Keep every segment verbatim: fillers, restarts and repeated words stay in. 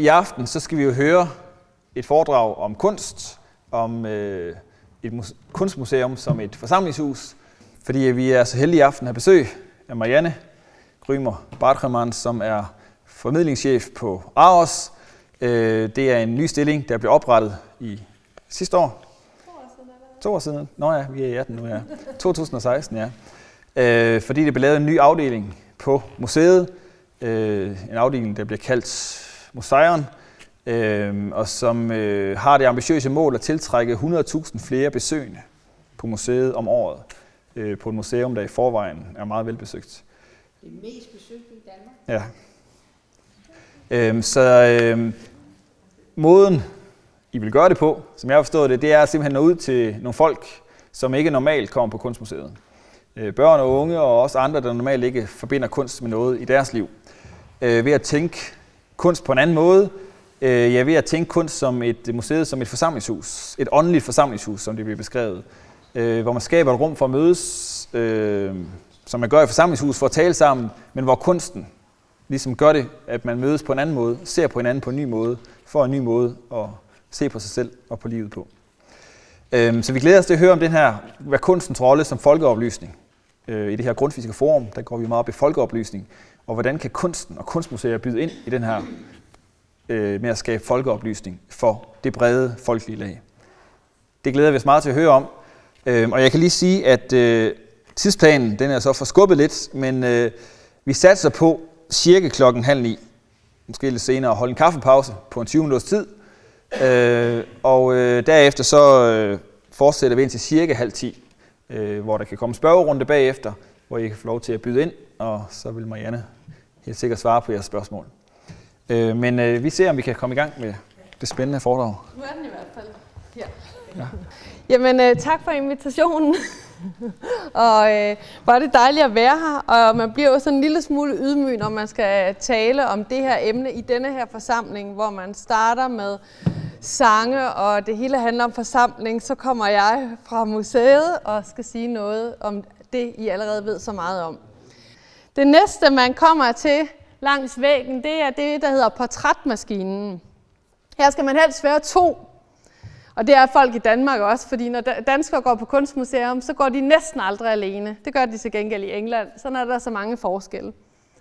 i aften så skal vi jo høre et foredrag om kunst, om øh, et kunstmuseum som et forsamlingshus, fordi vi er så heldige i aften at have besøg af Marianne Grymer Bartramans, som er formidlingschef på ARoS. Øh, det er en ny stilling, der blev oprettet i sidste år. To år siden. To år siden. Nå ja, vi er i atten nu, ja. to tusind og seksten, ja. Øh, fordi det blev lavet en ny afdeling på museet. Øh, en afdeling, der bliver kaldt Museion, øh, og som øh, har det ambitiøse mål at tiltrække hundrede tusind flere besøgende på museet om året. Øh, på et museum, der i forvejen er meget velbesøgt. Det er mest besøgt i Danmark. Ja. Øh, så øh, måden, I vil gøre det på, som jeg har forstået det, det er simpelthen at nå ud til nogle folk, som ikke normalt kommer på Kunstmuseet. Øh, børn og unge og også andre, der normalt ikke forbinder kunst med noget i deres liv. Øh, ved at tænke kunst på en anden måde. Øh, ja, ved at tænke kunst som et museet, som et forsamlingshus. Et åndeligt forsamlingshus, som det bliver beskrevet. Øh, hvor man skaber et rum for at mødes, øh, som man gør i forsamlingshus for at tale sammen, men hvor kunsten ligesom gør det, at man mødes på en anden måde, ser på hinanden på en ny måde, får en ny måde at se på sig selv og på livet på. Øh, så vi glæder os til at høre om den her, hvad kunstens rolle som folkeoplysning. Øh, I det her Grundtvigske Forum, der går vi meget op i folkeoplysning, og hvordan kan kunsten og kunstmuseer byde ind i den her øh, med at skabe folkeoplysning for det brede folkelige lag. Det glæder vi os meget til at høre om. Øh, og jeg kan lige sige, at øh, tidsplanen den er så forskubbet lidt, men øh, vi satser på cirka klokken halv ni, måske lidt senere, at holde en kaffepause på en tyve minutters tid. Øh, og øh, derefter så øh, fortsætter vi ind til cirka halv ti, øh, hvor der kan komme spørgerunde bagefter, hvor I kan få lov til at byde ind, og så vil Marianne helt sikkert svare på jeres spørgsmål. Øh, men øh, vi ser, om vi kan komme i gang med det spændende foredrag. Nu er den i hvert fald her. Ja. Jamen, øh, tak for invitationen. og øh, var det dejligt at være her, og man bliver jo sådan en lille smule ydmyg, når man skal tale om det her emne i denne her forsamling, hvor man starter med sange, og det hele handler om forsamling. Så kommer jeg fra museet og skal sige noget om det, I allerede ved så meget om. Det næste, man kommer til langs væggen, det er det, der hedder portrætmaskinen. Her skal man helst være to. Og det er folk i Danmark også, fordi når danskere går på kunstmuseum, så går de næsten aldrig alene. Det gør de til gengæld i England. Sådan er der så mange forskelle.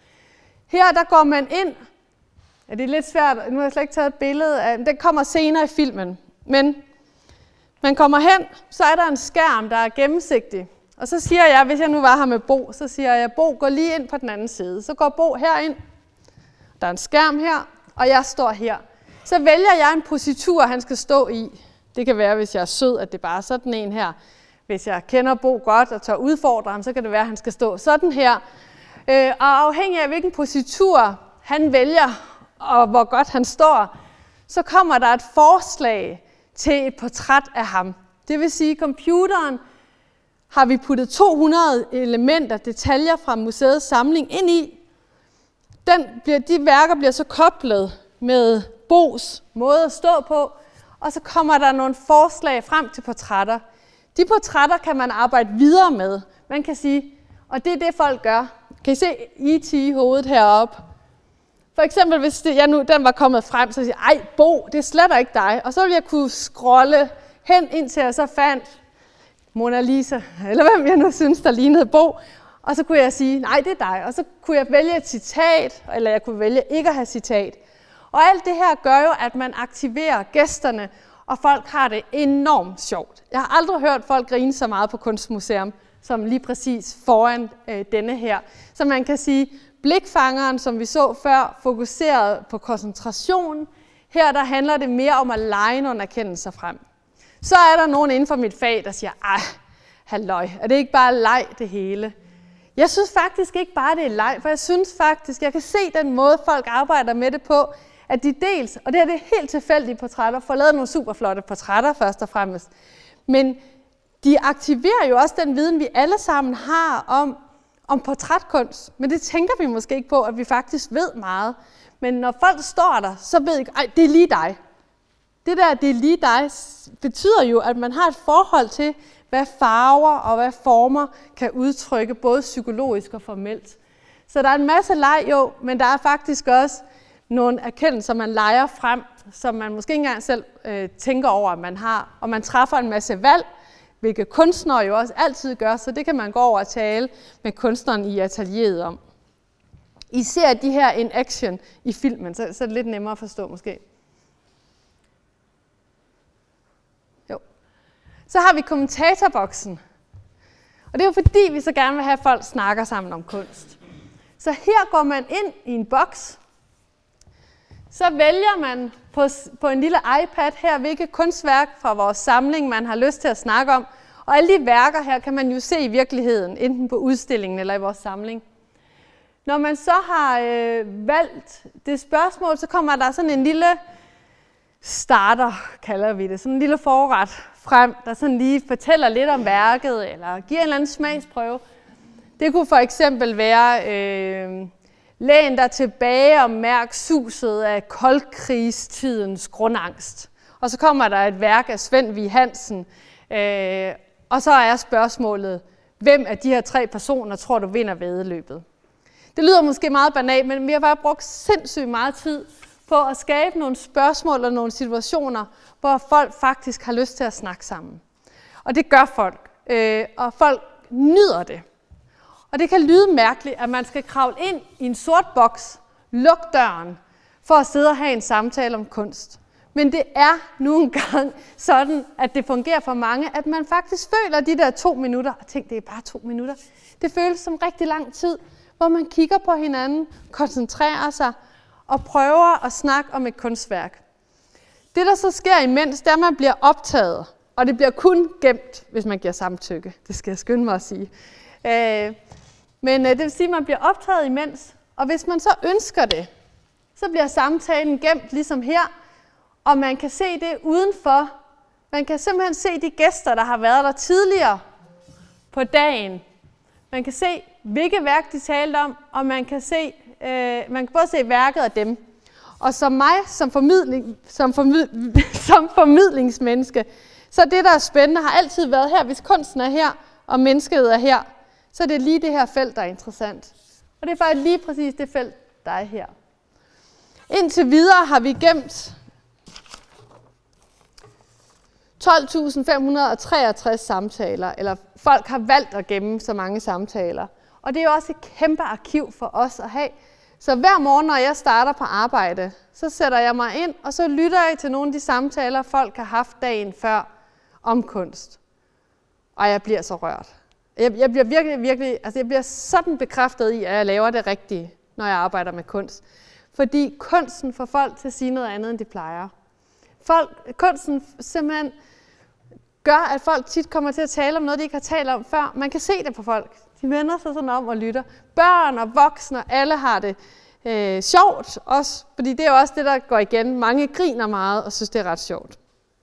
Her der går man ind. Ja, det er lidt svært. Nu har jeg slet ikke taget et billede af. Det kommer senere i filmen. Men man kommer hen, så er der en skærm, der er gennemsigtig. Og så siger jeg, hvis jeg nu var her med Bo, så siger jeg, Bo, gå lige ind på den anden side. Så går Bo herind. Der er en skærm her, og jeg står her. Så vælger jeg en positur, han skal stå i. Det kan være, hvis jeg er sød, at det bare er sådan en her. Hvis jeg kender Bo godt og tør udfordre ham, så kan det være, at han skal stå sådan her. Øh, og afhængig af, hvilken positur han vælger, og hvor godt han står, så kommer der et forslag til et portræt af ham. Det vil sige, at computeren har vi puttet to hundrede elementer, detaljer fra museets samling ind i. Den bliver, de værker bliver så koblet med Bos måde at stå på, og så kommer der nogle forslag frem til portrætter. De portrætter kan man arbejde videre med. Man kan sige, og det er det, folk gør. Kan I se E T i hovedet heroppe? For eksempel, hvis det, jeg nu, den var kommet frem, så siger jeg, ej Bo, det er slet ikke dig. Og så ville jeg kunne scrolle hen, indtil jeg så fandt Mona Lisa, eller hvem jeg nu synes, der lignede Bo. Og så kunne jeg sige, nej, det er dig. Og så kunne jeg vælge et citat, eller jeg kunne vælge ikke at have citat. Og alt det her gør jo, at man aktiverer gæsterne, og folk har det enormt sjovt. Jeg har aldrig hørt folk grine så meget på Kunstmuseum, som lige præcis foran øh, denne her. Så man kan sige, blikfangeren, som vi så før, fokuseret på koncentration. Her der handler det mere om at lege nogle erkendelser frem. Så er der nogen inden for mit fag, der siger, ej, halløj, er det ikke bare leg det hele? Jeg synes faktisk ikke bare, det er leg, for jeg synes faktisk, jeg kan se den måde, folk arbejder med det på, at de dels, og det her det er helt tilfældige portrætter, får lavet nogle superflotte portrætter først og fremmest, men de aktiverer jo også den viden, vi alle sammen har om, om portrætkunst, men det tænker vi måske ikke på, at vi faktisk ved meget. Men når folk står der, så ved jeg, ej, det er lige dig. Det der, det er lige dig, betyder jo, at man har et forhold til, hvad farver og hvad former kan udtrykke, både psykologisk og formelt. Så der er en masse leg jo, men der er faktisk også nogle erkendelser, man leger frem, som man måske ikke engang selv øh, tænker over, at man har. Og man træffer en masse valg, hvilket kunstnere jo også altid gør, så det kan man gå over og tale med kunstneren i atelieret om. I ser de her in action i filmen, så, så er det lidt nemmere at forstå måske. Jo. Så har vi kommentatorboksen. Og det er jo fordi, vi så gerne vil have, at folk snakker sammen om kunst. Så her går man ind i en boks. Så vælger man på, på en lille iPad her, hvilket kunstværk fra vores samling, man har lyst til at snakke om. Og alle de værker her kan man jo se i virkeligheden, enten på udstillingen eller i vores samling. Når man så har øh, valgt det spørgsmål, så kommer der sådan en lille starter, kalder vi det, sådan en lille forret frem, der sådan lige fortæller lidt om værket, eller giver en eller anden smagsprøve. Det kunne for eksempel være, øh, læn dig tilbage og mærk suset af koldkrigstidens grundangst. Og så kommer der et værk af Svend Vig Hansen, øh, og så er spørgsmålet, hvem af de her tre personer tror du vinder væddeløbet? Det lyder måske meget banalt, men vi har bare brugt sindssygt meget tid på at skabe nogle spørgsmål og nogle situationer, hvor folk faktisk har lyst til at snakke sammen. Og det gør folk, øh, og folk nyder det. Og det kan lyde mærkeligt, at man skal kravle ind i en sort boks, lukke døren, for at sidde og have en samtale om kunst. Men det er nu engang sådan, at det fungerer for mange, at man faktisk føler de der to minutter, og tænk, det er bare to minutter. Det føles som rigtig lang tid, hvor man kigger på hinanden, koncentrerer sig og prøver at snakke om et kunstværk. Det, der så sker imens, det er, at man bliver optaget, og det bliver kun gemt, hvis man giver samtykke. Det skal jeg skynde mig at sige. Øh, men øh, det vil sige, at man bliver optaget imens, og hvis man så ønsker det, så bliver samtalen gemt ligesom her, og man kan se det udenfor. Man kan simpelthen se de gæster, der har været der tidligere på dagen. Man kan se, hvilke værk de talte om, og man kan se, øh, man kan både se værket af dem. Og som mig, som, formidling, som, formid, som formidlingsmenneske, så det, der er spændende, har altid været her. Hvis kunsten er her, og mennesket er her, så er det lige det her felt, der er interessant. Og det er faktisk lige præcis det felt, der er her. Indtil videre har vi gemt tolv tusind fem hundrede og treogtres samtaler, eller folk har valgt at gemme så mange samtaler. Og det er jo også et kæmpe arkiv for os at have. Så hver morgen, når jeg starter på arbejde, så sætter jeg mig ind, og så lytter jeg til nogle af de samtaler, folk har haft dagen før om kunst. Og jeg bliver så rørt. Jeg, jeg bliver virkelig, virkelig, altså jeg bliver sådan bekræftet i, at jeg laver det rigtige, når jeg arbejder med kunst. Fordi kunsten får folk til at sige noget andet, end de plejer. Folk, kunsten simpelthen gør, at folk tit kommer til at tale om noget, de ikke har talt om før. Man kan se det på folk. De vender sig sådan om og lytter. Børn og voksne, alle har det øh, sjovt også, fordi det er jo også det, der går igen. Mange griner meget og synes, det er ret sjovt.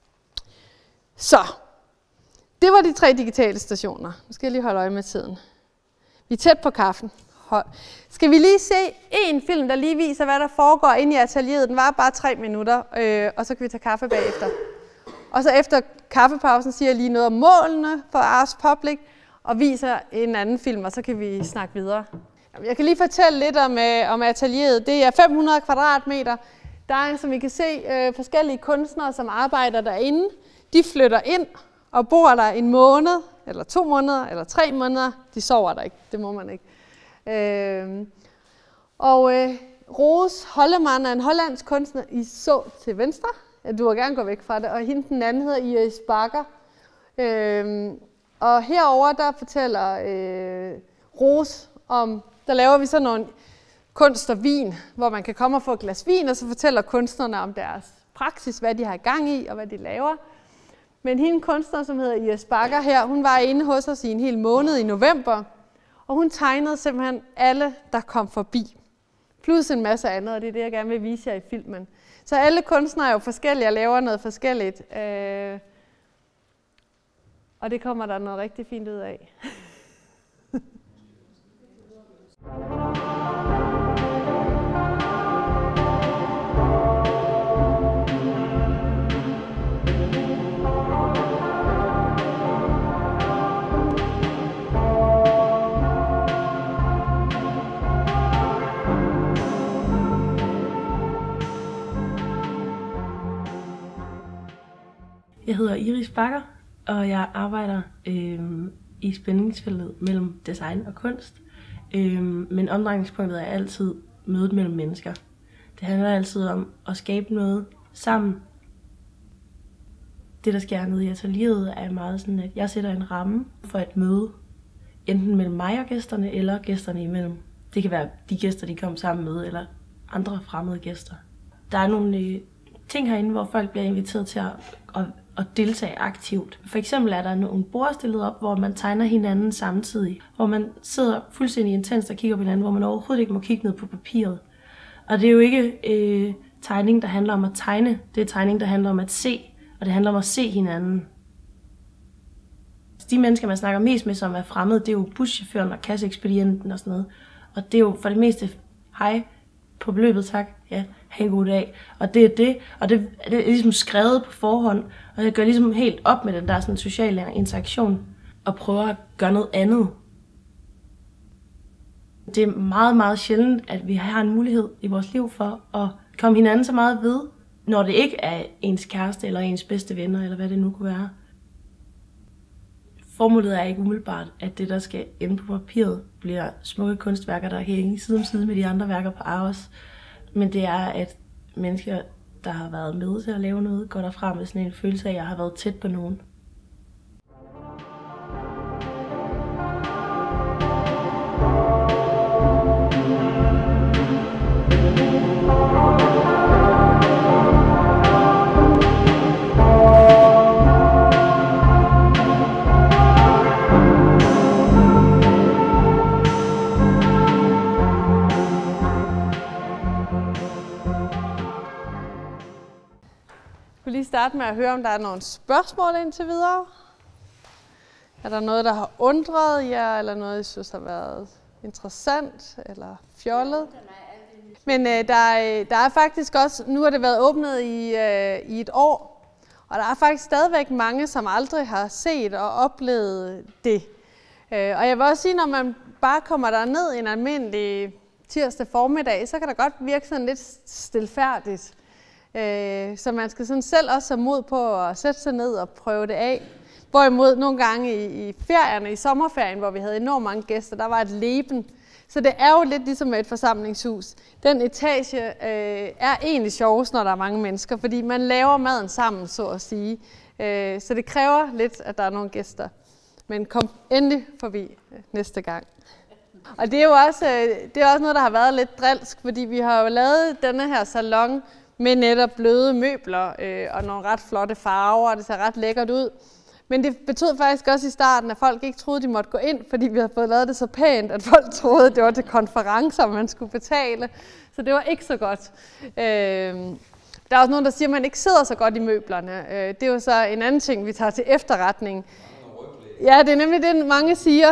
Så, det var de tre digitale stationer. Nu skal jeg lige holde øje med tiden. Vi er tæt på kaffen. Hold. Skal vi lige se en film, der lige viser, hvad der foregår inde i atelieret? Den var bare tre minutter, øh, og så kan vi tage kaffe bagefter. Og så efter kaffepausen siger jeg lige noget om målene for Ars Public, og viser en anden film, og så kan vi snakke videre. Jeg kan lige fortælle lidt om, øh, om atelieret. Det er fem hundrede kvadratmeter. Der er, som I kan se, øh, forskellige kunstnere, som arbejder derinde. De flytter ind og bor der en måned, eller to måneder, eller tre måneder. De sover der ikke, det må man ikke. Øh, og øh, Roos Hollemann er en hollandsk kunstner, I så til venstre. Ja, du må gerne gå væk fra det. Og hende den anden hedder Iris Bakker. Øh, og herover der fortæller øh, Roos om, der laver vi sådan nogle kunst og vin, hvor man kan komme og få et glas vin, og så fortæller kunstnerne om deres praksis, hvad de har i gang i og hvad de laver. Men hende kunstner, som hedder Iris Bakker her, hun var inde hos os i en hel måned i november, og hun tegnede simpelthen alle, der kom forbi. Plus en masse andet, og det er det, jeg gerne vil vise jer i filmen. Så alle kunstnere er jo forskellige og laver noget forskelligt. Øh, og det kommer der noget rigtig fint ud af. Jeg hedder Iris Bakker, og jeg arbejder øh, i spændingsfeltet mellem design og kunst. Øh, men omdrejningspunktet er altid mødet mellem mennesker. Det handler altid om at skabe noget sammen. Det, der sker nede i atelieret, er meget sådan, at jeg sætter en ramme for et møde. Enten mellem mig og gæsterne, eller gæsterne imellem. Det kan være de gæster, de kommer sammen med, eller andre fremmede gæster. Der er nogle øh, ting herinde, hvor folk bliver inviteret til at, at, at deltage aktivt. For eksempel er der nogle bord stillet op, hvor man tegner hinanden samtidig. Hvor man sidder fuldstændig intenst og kigger på hinanden, hvor man overhovedet ikke må kigge ned på papiret. Og det er jo ikke øh, tegning, der handler om at tegne. Det er tegning, der handler om at se. Og det handler om at se hinanden. De mennesker, man snakker mest med, som er fremmede, det er jo buschaufføren og kasseekspedienten og sådan noget. Og det er jo for det meste, hej, på beløbet, tak, ja, have en god dag. Og det er det, og det, det er ligesom skrevet på forhånd, og det gør ligesom helt op med den der sådan sociale interaktion, og prøver at gøre noget andet. Det er meget, meget sjældent, at vi har en mulighed i vores liv for at komme hinanden så meget ved, når det ikke er ens kæreste eller ens bedste venner, eller hvad det nu kunne være. Formålet er ikke umiddelbart, at det, der skal ende på papiret, bliver smukke kunstværker, der kan hænge side om side med de andre værker på Aros. Men det er, at mennesker, der har været med til at lave noget, går derfra med sådan en følelse af, at jeg har været tæt på nogen. Jeg vil lige starte med at høre, om der er nogle spørgsmål indtil videre. Er der noget, der har undret jer, eller noget, I synes har været interessant eller fjollet? Men øh, der, der er faktisk også, nu har det været åbnet i, øh, i et år, og der er faktisk stadigvæk mange, som aldrig har set og oplevet det. Øh, og jeg vil også sige, når man bare kommer derned en almindelig tirsdag formiddag, så kan det godt virke sådan lidt stilfærdigt. Så man skal sådan selv også have mod på at sætte sig ned og prøve det af. Hvorimod nogle gange i, i ferierne, i sommerferien, hvor vi havde enormt mange gæster, der var et leben. Så det er jo lidt ligesom med et forsamlingshus. Den etage øh, er egentlig sjovest, når der er mange mennesker, fordi man laver maden sammen, så at sige. Øh, så det kræver lidt, at der er nogle gæster. Men kom endelig forbi næste gang. Og det er jo også, øh, det er også noget, der har været lidt drilsk, fordi vi har jo lavet denne her salon med netop bløde møbler øh, og nogle ret flotte farver, og det ser ret lækkert ud. Men det betød faktisk også i starten, at folk ikke troede, de måtte gå ind, fordi vi havde fået lavet det så pænt, at folk troede, at det var til konferencer, man skulle betale. Så det var ikke så godt. Øh, der er også nogen, der siger, at man ikke sidder så godt i møblerne. Øh, det er jo så en anden ting, vi tager til efterretning. Ja, det er nemlig det, mange siger.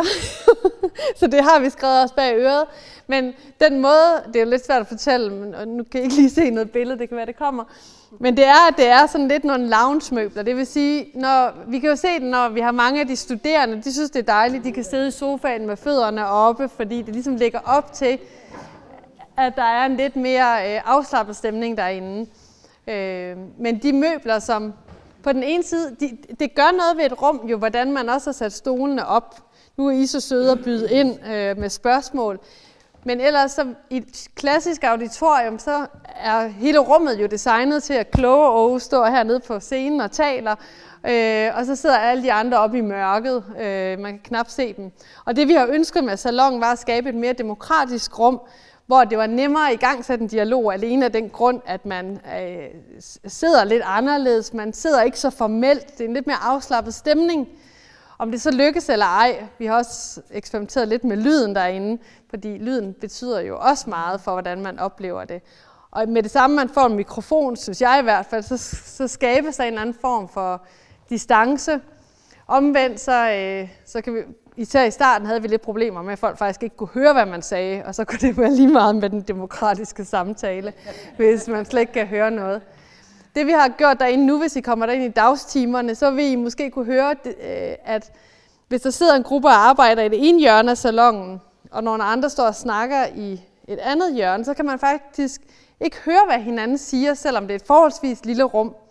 Så det har vi skrevet os bag øret. Men den måde, det er jo lidt svært at fortælle, men nu kan I ikke lige se noget billede, det kan være, det kommer. Men det er, at det er sådan lidt nogle lounge-møbler. Det vil sige, når, vi kan jo se det, når vi har mange af de studerende, de synes, det er dejligt, de kan sidde i sofaen med fødderne oppe, fordi det ligesom ligger op til, at der er en lidt mere øh, afslappet stemning derinde. Øh, men de møbler, som på den ene side, de, det gør noget ved et rum, jo, hvordan man også har sat stolene op. Nu er I så søde at byde ind øh, med spørgsmål. Men ellers så i et klassisk auditorium, så er hele rummet jo designet til at kloge og stå hernede på scenen og taler. Øh, og så sidder alle de andre oppe i mørket. Øh, man kan knap se dem. Og det vi har ønsket med salon var at skabe et mere demokratisk rum, hvor det var nemmere at igangsætte en dialog alene af den grund, at man øh, sidder lidt anderledes. Man sidder ikke så formelt. Det er en lidt mere afslappet stemning. Om det så lykkes eller ej, vi har også eksperimenteret lidt med lyden derinde, fordi lyden betyder jo også meget for, hvordan man oplever det. Og med det samme, man får en mikrofon, synes jeg i hvert fald, så, så skabes der en eller anden form for distance. Omvendt, så, øh, så kan vi, især i starten havde vi lidt problemer med, at folk faktisk ikke kunne høre, hvad man sagde, og så kunne det være lige meget med den demokratiske samtale, hvis man slet ikke kan høre noget. Det vi har gjort derinde nu, hvis I kommer derind i dagstimerne, så vil I måske kunne høre, at hvis der sidder en gruppe og arbejder i det ene hjørne af salonen, og nogle andre står og snakker i et andet hjørne, så kan man faktisk ikke høre, hvad hinanden siger, selvom det er et forholdsvis lille rum.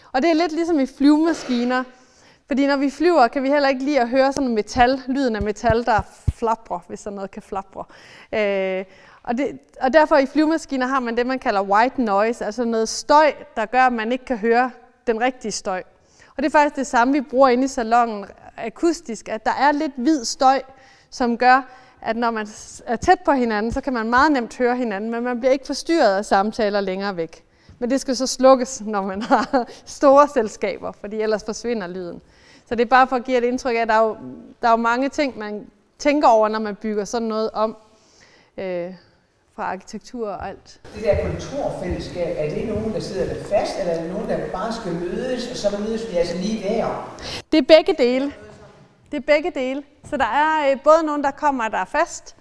Og det er lidt ligesom i flyvemaskiner, fordi når vi flyver, kan vi heller ikke lide at høre sådan metal, lyden af metal, der flapper, hvis sådan noget kan flapre. Øh, og, det, og derfor i flyvemaskiner har man det, man kalder white noise, altså noget støj, der gør, at man ikke kan høre den rigtige støj. Og det er faktisk det samme, vi bruger inde i salonen akustisk, at der er lidt hvid støj, som gør, at når man er tæt på hinanden, så kan man meget nemt høre hinanden, men man bliver ikke forstyrret af samtaler længere væk. Men det skal så slukkes, når man har store selskaber, fordi ellers forsvinder lyden. Så det er bare for at give et indtryk af, at der er jo, der er jo mange ting, man tænker over, når man bygger sådan noget om, øh, fra arkitektur og alt. Det der kontorfællesskab, er det nogen, der sidder der fast, eller er det nogen, der bare skal mødes, og så mødes vi altså lige der? Det er begge dele. Det er begge dele. Så der er øh, både nogen, der kommer, der er fast,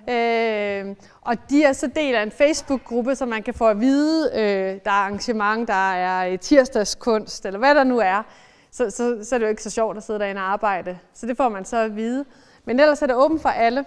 øh, og de er så del af en Facebook-gruppe, så man kan få at vide, øh, der er arrangement, der er tirsdagskunst, eller hvad der nu er. Så, så, så er det jo ikke så sjovt at sidde derinde og arbejde. Så det får man så at vide. Men ellers er det åbent for alle.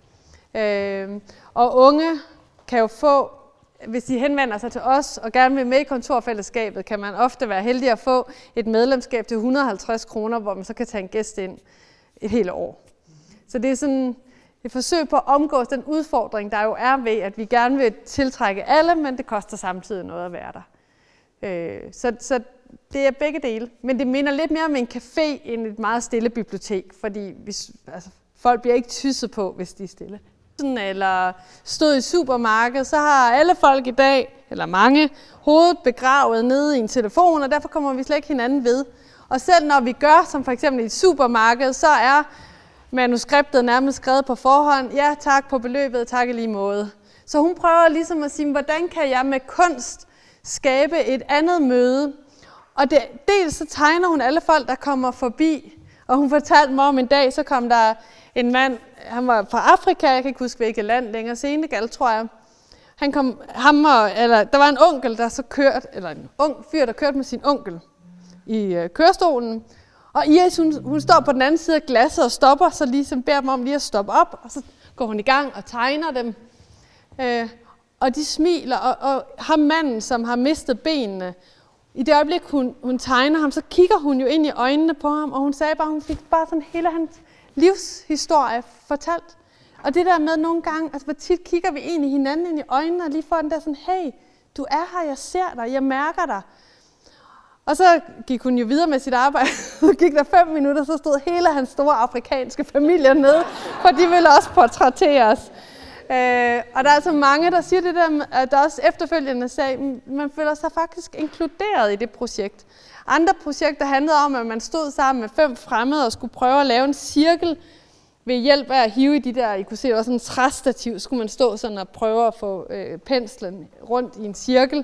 Øh, og unge kan jo få, hvis de henvender sig til os og gerne vil med i kontorfællesskabet, kan man ofte være heldig at få et medlemskab til et hundrede og halvtreds kroner, hvor man så kan tage en gæst ind et helt år. Så det er sådan et forsøg på at omgås den udfordring, der jo er ved, at vi gerne vil tiltrække alle, men det koster samtidig noget at være der. Øh, så, så det er begge dele. Men det minder lidt mere om en café end et meget stille bibliotek, fordi hvis, altså, folk bliver ikke tysset på, hvis de er stille. Eller stod i supermarkedet, så har alle folk i dag, eller mange, hovedet begravet nede i en telefon, og derfor kommer vi slet ikke hinanden ved. Og selv når vi gør, som for eksempel i et supermarked, så er manuskriptet nærmest skrevet på forhånd. Ja, tak på beløbet, tak i lige måde. Så hun prøver ligesom at sige, hvordan kan jeg med kunst skabe et andet møde? Og det, dels så tegner hun alle folk, der kommer forbi. Og hun fortalte mig om en dag, så kom der en mand, han var fra Afrika, jeg kan ikke huske hvilket land længere, Senegal tror jeg. Han kom, ham og, eller, der var en onkel, der så kørte, eller en ung fyr, der kørte med sin onkel i øh, kørestolen. Og Iris, hun, hun står på den anden side af glasset og stopper, så ligesom beder dem om lige at stoppe op, og så går hun i gang og tegner dem. Øh, og de smiler, og, og ham manden, som har mistet benene, i det øjeblik, hun, hun tegner ham, så kigger hun jo ind i øjnene på ham, og hun sagde bare, hun fik bare sådan hele hans livshistorie fortalt. Og det der med nogle gange, altså hvor tit kigger vi egentlig hinanden ind i øjnene, og lige får den der sådan, hey, du er her, jeg ser dig, jeg mærker dig. Og så gik hun jo videre med sit arbejde, så gik der fem minutter, så stod hele hans store afrikanske familie nede, for de ville også portrættere os. Øh, og der er altså mange, der siger det der, at der også efterfølgende sagde, man føler sig faktisk inkluderet i det projekt. Andre projekter handlede om, at man stod sammen med fem fremmede og skulle prøve at lave en cirkel ved hjælp af at hive i de der, I kunne se, det var sådan en træstativ, skulle man stå sådan og prøve at få øh, penslen rundt i en cirkel.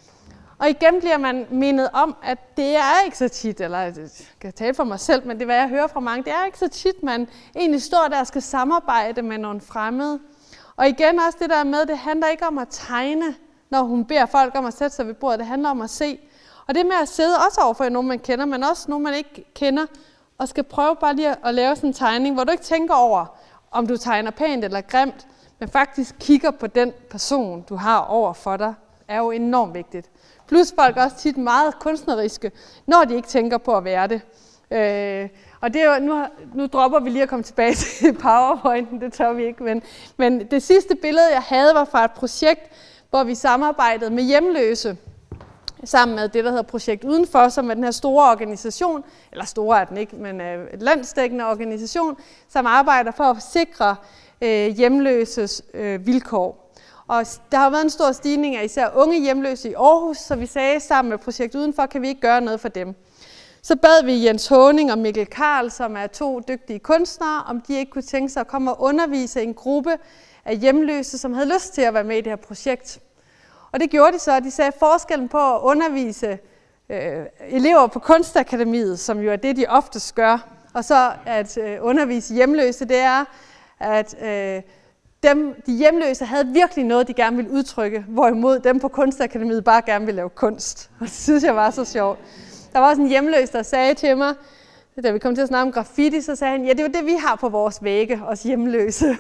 Og igen bliver man mindet om, at det er ikke så tit, eller jeg kan tale for mig selv, men det er, hvad jeg hører fra mange, det er ikke så tit, man egentlig står der og skal samarbejde med nogle fremmede. Og igen også det der med, det handler ikke om at tegne, når hun beder folk om at sætte sig ved bordet, det handler om at se. Og det med at sidde også overfor nogen, man kender, men også nogen, man ikke kender, og skal prøve bare lige at lave sådan en tegning, hvor du ikke tænker over, om du tegner pænt eller grimt, men faktisk kigger på den person, du har over for dig, er jo enormt vigtigt. Plus folk er også tit meget kunstneriske, når de ikke tænker på at være det. Øh, og det er jo, nu, nu dropper vi lige at komme tilbage til PowerPointen, det tør vi ikke, men, men det sidste billede, jeg havde, var fra et projekt, hvor vi samarbejdede med hjemløse, sammen med det, der hedder Projekt Udenfor, som er den her store organisation, eller store er den ikke, men et landsdækkende organisation, som arbejder for at sikre øh, hjemløses øh, vilkår. Og der har været en stor stigning af især unge hjemløse i Aarhus, så vi sagde sammen med Projekt Udenfor, kan vi ikke gøre noget for dem. Så bad vi Jens Håning og Mikkel Karl, som er to dygtige kunstnere, om de ikke kunne tænke sig at komme og undervise en gruppe af hjemløse, som havde lyst til at være med i det her projekt. Og det gjorde de så, de sagde forskellen på at undervise øh, elever på Kunstakademiet, som jo er det, de oftest gør, og så at øh, undervise hjemløse, det er, at øh, dem, de hjemløse havde virkelig noget, de gerne ville udtrykke, hvorimod dem på Kunstakademiet bare gerne ville lave kunst. Og det synes jeg var så sjovt. Der var også en hjemløs, der sagde til mig, da vi kom til at snakke om graffiti, så sagde han, ja, det er jo det, vi har på vores vægge, os hjemløse.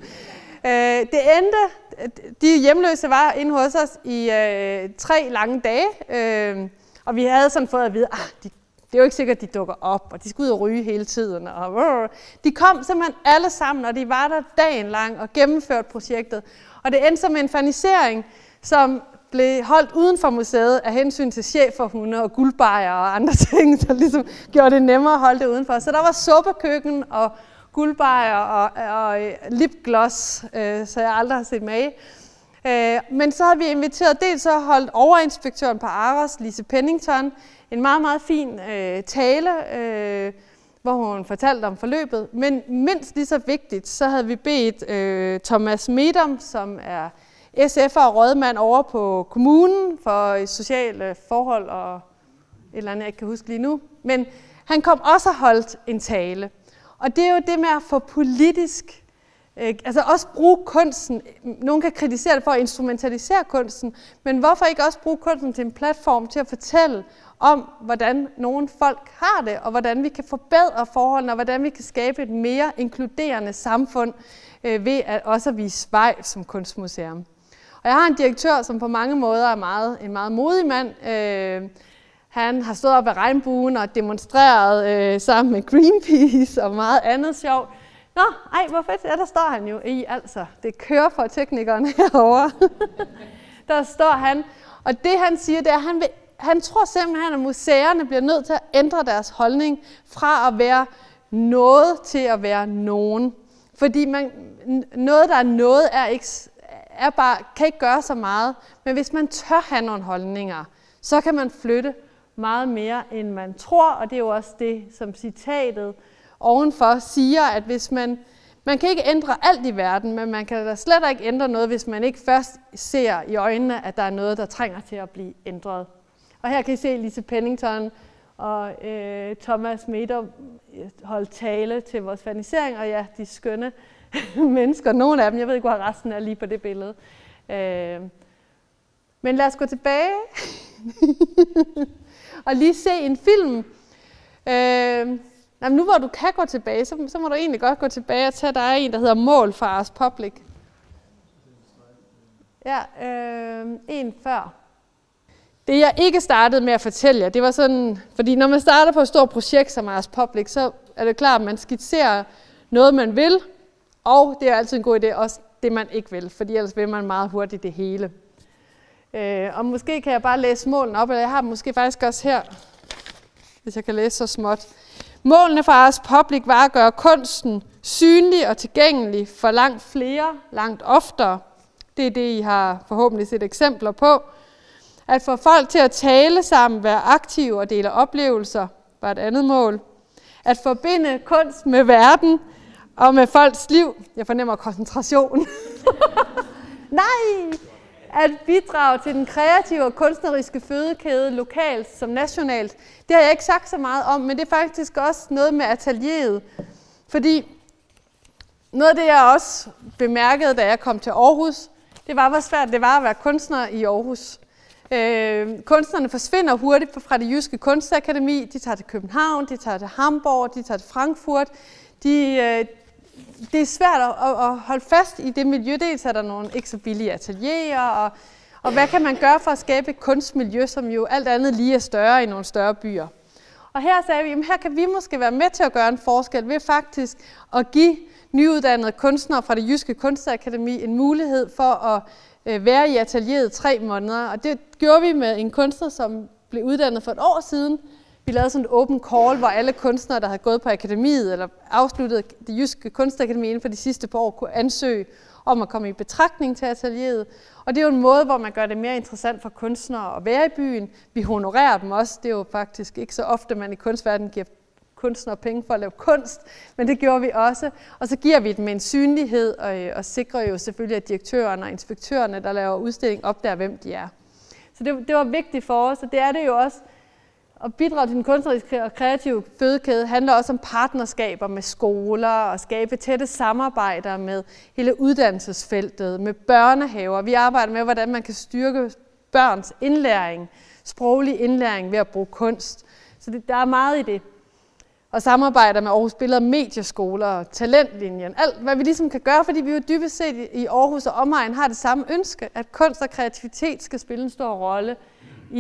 Det endte, de hjemløse var inde hos os i øh, tre lange dage, øh, Og vi havde sådan fået at vide, at de, det er jo ikke sikkert, at de dukker op, og de skal ud og ryge hele tiden. Og, uh, de kom simpelthen alle sammen, og de var der dagen lang og gennemførte projektet. Og det endte som en fernisering, som blev holdt uden for museet af hensyn til cheferhunde og guldbejer og andre ting, der ligesom gjorde det nemmere at holde det udenfor. Så der var suppekøkken og guldbejer og, og lipgloss, øh, så jeg aldrig har set med. Øh, men så havde vi inviteret, dels så holdt overinspektøren på Aros, Lise Pennington, en meget, meget fin øh, tale, øh, hvor hun fortalte om forløbet. Men mindst lige så vigtigt, så havde vi bedt øh, Thomas Medom, som er S F'er og rådmand over på kommunen for sociale forhold og et eller andet, jeg ikke kan huske lige nu. Men han kom også og holdt en tale. Og det er jo det med at få politisk, øh, altså også bruge kunsten. Nogen kan kritisere det for at instrumentalisere kunsten, men hvorfor ikke også bruge kunsten til en platform til at fortælle om, hvordan nogle folk har det, og hvordan vi kan forbedre forholdene, og hvordan vi kan skabe et mere inkluderende samfund øh, ved at også vise vej som kunstmuseum. Og jeg har en direktør, som på mange måder er meget, en meget modig mand. Øh, han har stået op ved regnbuen og demonstreret øh, sammen med Greenpeace og meget andet sjovt. Nå, ej, hvor fedt, ja, der står han jo i, altså. Det kører for teknikeren herovre. Der står han, og det han siger, det er, at han, vil, han tror simpelthen, at museerne bliver nødt til at ændre deres holdning fra at være noget til at være nogen. Fordi man, noget, der er noget, er ikke, er bare, kan ikke gøre så meget. Men hvis man tør have nogle holdninger, så kan man flytte meget mere, end man tror. Og det er jo også det, som citatet ovenfor siger, at hvis man, man kan ikke ændre alt i verden, men man kan da slet ikke ændre noget, hvis man ikke først ser i øjnene, at der er noget, der trænger til at blive ændret. Og her kan I se Lise Pennington og øh, Thomas Medom holde tale til vores fernisering, og ja, de skønne mennesker, nogle af dem, jeg ved ikke, hvor resten er lige på det billede. Øh, men lad os gå tilbage og lige se en film. Øh, nu hvor du kan gå tilbage, så, så må du egentlig godt gå tilbage og tage, der er en, der hedder Mål for Ars Public. Ja, øh, en før. Det jeg ikke startede med at fortælle jer, det var sådan, fordi når man starter på et stort projekt som Ars Public, så er det klart, at man skitserer noget, man vil, og det er altid en god idé, også det, man ikke vil, fordi ellers vil man meget hurtigt det hele. Øh, og måske kan jeg bare læse målene op, eller jeg har dem måske faktisk også her, hvis jeg kan læse så småt. Målene for Ars Public var at gøre kunsten synlig og tilgængelig for langt flere, langt oftere. Det er det, I har forhåbentlig set eksempler på. At få folk til at tale sammen, være aktive og dele oplevelser, var et andet mål. At forbinde kunst med verden og med folks liv. Jeg fornemmer koncentration. Nej! At bidrage til den kreative og kunstneriske fødekæde lokalt som nationalt. Det har jeg ikke sagt så meget om, men det er faktisk også noget med atelieret. Fordi noget af det, jeg også bemærkede, da jeg kom til Aarhus, det var, hvor svært det var at være kunstner i Aarhus. Øh, kunstnerne forsvinder hurtigt fra det jyske kunstakademi. De tager til København, de tager til Hamburg, de tager til Frankfurt. De, øh, det er svært at, at holde fast i det miljø. Dels er der nogle ikke så billige atelierer, og, og hvad kan man gøre for at skabe et kunstmiljø, som jo alt andet lige er større i nogle større byer. Og her sagde vi, at her kan vi måske være med til at gøre en forskel ved faktisk at give nyuddannede kunstnere fra det jyske kunstakademi en mulighed for at være i atelieret tre måneder, og det gjorde vi med en kunstner, som blev uddannet for et år siden. Vi lavede sådan et open call, hvor alle kunstnere, der havde gået på akademiet eller afsluttet det jyske kunstakademi inden for de sidste par år, kunne ansøge om at komme i betragtning til atelieret. Og det er jo en måde, hvor man gør det mere interessant for kunstnere at være i byen. Vi honorerer dem også. Det er jo faktisk ikke så ofte, man i kunstverdenen giver kunstnere penge for at lave kunst, men det gjorde vi også. Og så giver vi dem en synlighed, og, og sikrer jo selvfølgelig, at direktørerne og inspektørerne, der laver udstilling, opdager, hvem de er. Så det, det var vigtigt for os, og det er det jo også. At bidrage til den kunstneriske og kreative fødekæde handler også om partnerskaber med skoler og skabe tætte samarbejder med hele uddannelsesfeltet, med børnehaver. Vi arbejder med, hvordan man kan styrke børns indlæring, sproglig indlæring ved at bruge kunst. Så det, der er meget i det. Og samarbejder med Aarhus Billeder, medieskoler og talentlinjen. Alt, hvad vi ligesom kan gøre, fordi vi jo dybest set i Aarhus og omegn har det samme ønske, at kunst og kreativitet skal spille en stor rolle i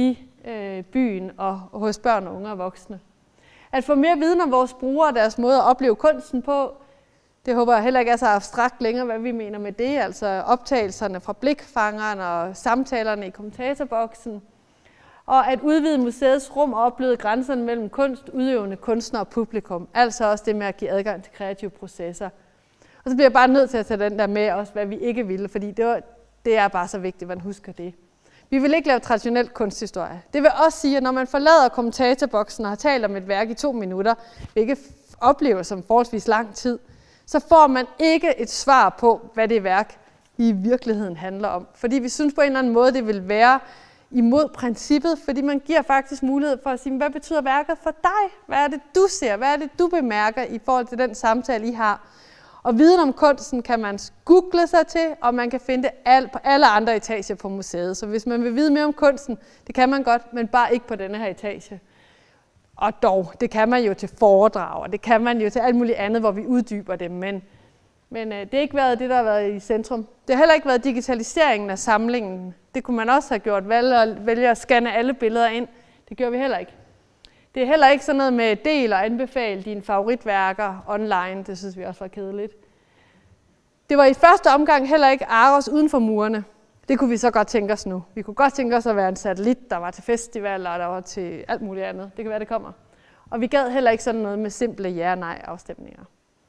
øh, byen og hos børn og unge og voksne. At få mere viden om vores brugere og deres måde at opleve kunsten på, det håber jeg heller ikke er så abstrakt længere, hvad vi mener med det, altså optagelserne fra blikfangeren og samtalerne i kommentatorboksen, og at udvide museets rum og opleve grænserne mellem kunst, udøvende kunstner og publikum, altså også det med at give adgang til kreative processer. Og så bliver jeg bare nødt til at tage den der med også, hvad vi ikke ville, fordi det, var, det er bare så vigtigt, at man husker det. Vi vil ikke lave traditionel kunsthistorie. Det vil også sige, at når man forlader kommentatorboksen og har talt om et værk i to minutter, hvilket opleves som forholdsvis lang tid, så får man ikke et svar på, hvad det værk i virkeligheden handler om. Fordi vi synes på en eller anden måde, det vil være imod princippet, fordi man giver faktisk mulighed for at sige, hvad betyder værket for dig? Hvad er det, du ser? Hvad er det, du bemærker i forhold til den samtale, I har? Og viden om kunsten kan man google sig til, og man kan finde det alt på alle andre etager på museet. Så hvis man vil vide mere om kunsten, det kan man godt, men bare ikke på denne her etage. Og dog, det kan man jo til foredrag, og det kan man jo til alt muligt andet, hvor vi uddyber det, men, men øh, det har ikke været det, der har været i centrum. Det har heller ikke været digitaliseringen af samlingen. Det kunne man også have gjort, vælge, vælge at scanne alle billeder ind. Det gjorde vi heller ikke. Det er heller ikke sådan noget med del og anbefale dine favoritværker online. Det synes vi også var kedeligt. Det var i første omgang heller ikke Aros uden for murene. Det kunne vi så godt tænke os nu. Vi kunne godt tænke os at være en satellit, der var til festivaler og der var til alt muligt andet. Det kan være, det kommer. Og vi gad heller ikke sådan noget med simple ja-nej-afstemninger.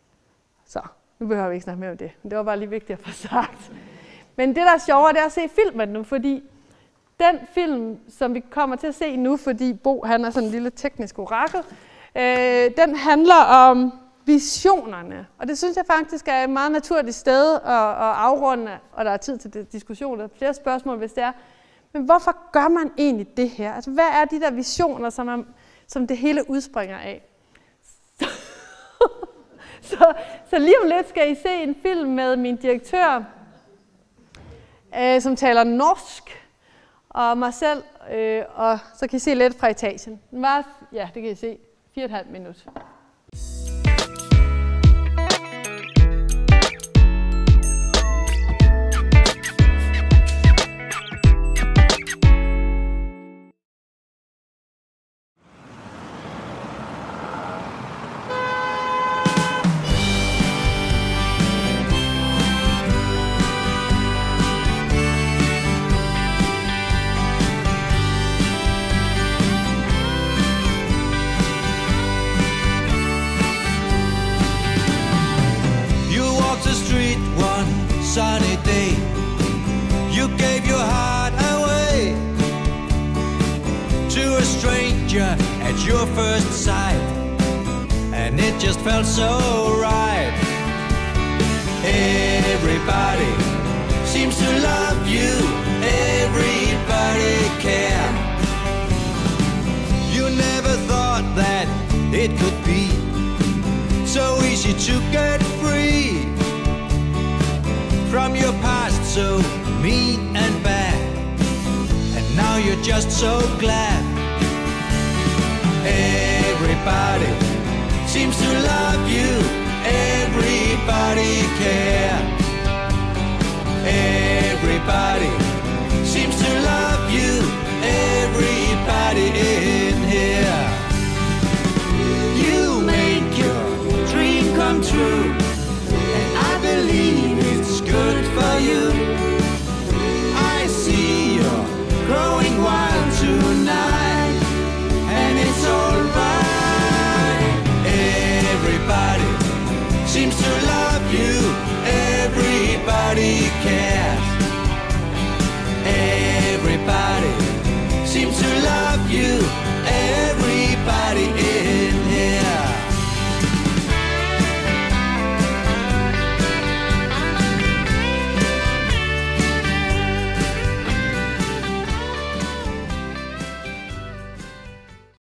Så, nu behøver vi ikke snakke mere om det. Men det var bare lige vigtigt at få sagt. Men det, der er sjovere, det er at se filmen nu, fordi den film, som vi kommer til at se nu, fordi Bo han er sådan en lille teknisk orakel, øh, den handler om visionerne. Og det synes jeg faktisk er et meget naturligt sted at, at afrunde, og der er tid til diskussion, der er flere spørgsmål, hvis det er. Men hvorfor gør man egentlig det her? Altså, hvad er de der visioner, som, er, som det hele udspringer af? så, så lige om lidt skal I se en film med min direktør, øh, som taler norsk, og mig selv, øh, og så kan I se lidt fra etagen. Den var, ja, det kan I se, fire og et halvt minut. Sunny day, you gave your heart away to a stranger at your first sight, and it just felt so right. Everybody seems to love you, everybody care. You never thought that it could be so easy to get free from your past, so mean and bad, and now you're just so glad. Everybody seems to love you, everybody care.